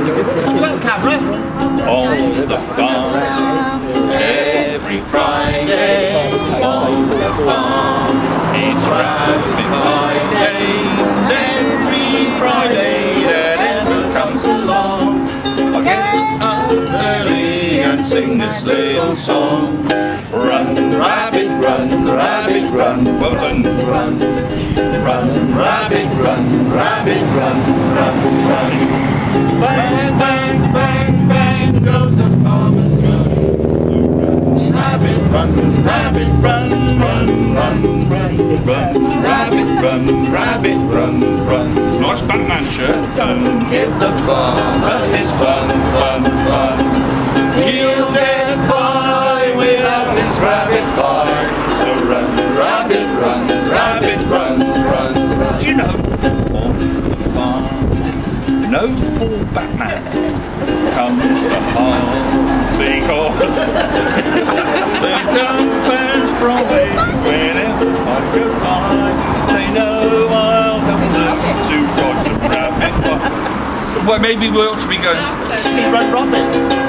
Well, camera. On the farm, every Friday, on the farm, it's rabbit Friday. Every Friday that ever comes along, I get up early and sing this little song. Run, rabbit, run, rabbit, run, well done. Run, run, rabbit, run, rabbit, run, run, run. Bang, bang, bang, bang goes the farmer's gun. Rabbit, run, rabbit, run, run, run, run, run. Rabbit, run, rabbit, run, run. Nice Batman shirt. Don't give the farmer his fun, fun, fun. He'll get by without his rabbit pie. So run, rabbit, run, rabbit, run, run, run. Do you know, on the farm, no poor Batman comes to harm because they don't fan from me whenever I go by. They know I'll help them to dodge a rabbit. Well, maybe we ought to be going. Run, Robin.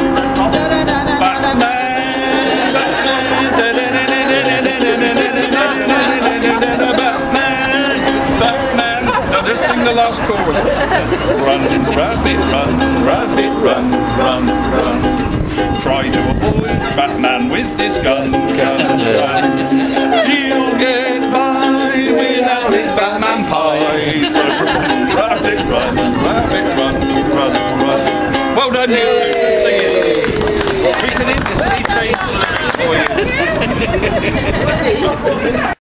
Just sing the last chorus. Run, rabbit, run, rabbit, run, run, run. Try to avoid Batman with his gun, gun, gun. He'll get by without his Batman pie. So run, rabbit, run, rabbit, run, run, run. Well done, you two. Good singing. We can instantly change the lyrics for you.